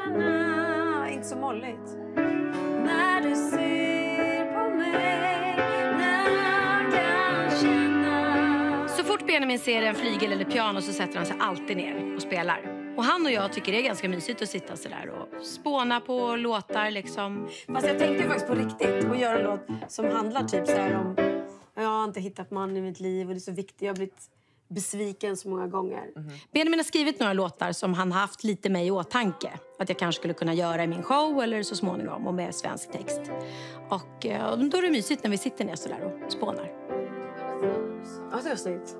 Inte så molligt. När du ser på mig, när jag kan känna. Så fort Benjamin ser en flygel eller piano så sätter han sig alltid ner och spelar. Och han och jag tycker det är ganska mysigt att sitta så där och spåna på låtar liksom. Fast jag tänkte faktiskt på riktigt att göra en låt som handlar typ så här om jag har inte hittat man i mitt liv och det är så viktigt. Jag har blivit besviken så många gånger. Benjamin har skrivit några låtar som han har haft lite med i åtanke. Att jag kanske skulle kunna göra i min show eller så småningom och med svensk text. Och då är det mysigt när vi sitter ner så där och spånar. Ja, det var snyggt.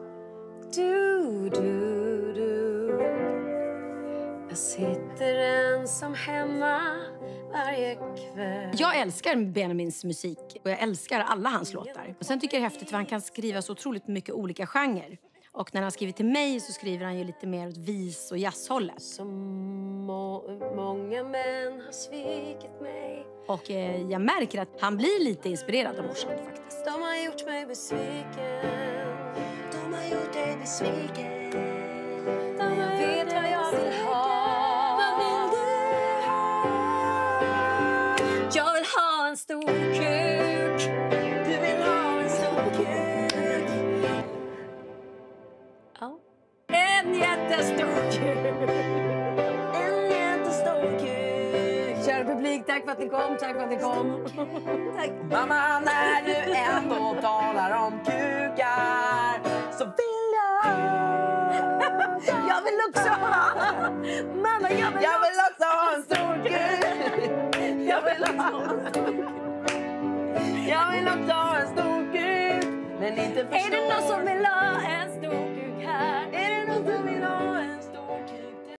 Du. Jag sitter ensam hemma varje kväll. Jag älskar Benjamins musik och jag älskar alla hans låtar. Och sen tycker jag det är häftigt för han kan skriva så otroligt mycket olika genrer. Och när han skriver till mig så skriver han ju lite mer åt vis- och jazzhållet. Som många män har svikit mig. Och jag märker att han blir lite inspirerad av morsan faktiskt. De har gjort mig besviken. De har gjort dig besviken. Men jag vet vad jag vill ha. Vad vill du ha? Jag vill ha en stor kuk. Du vill ha en stor kuk. Ja. En jättestor kuk. En jättestor kuk. Kära publik, tack för att ni kom. Tack för att ni kom. Tack. Mamma, när du ändå talar om kukar så vill Jag vill också ha. Mamma, jag vill också ha en stor kuk. Jag vill också ha en stor kuk. Jag vill också ha en stor kuk. Men inte förstå. Är det någon som vill ha en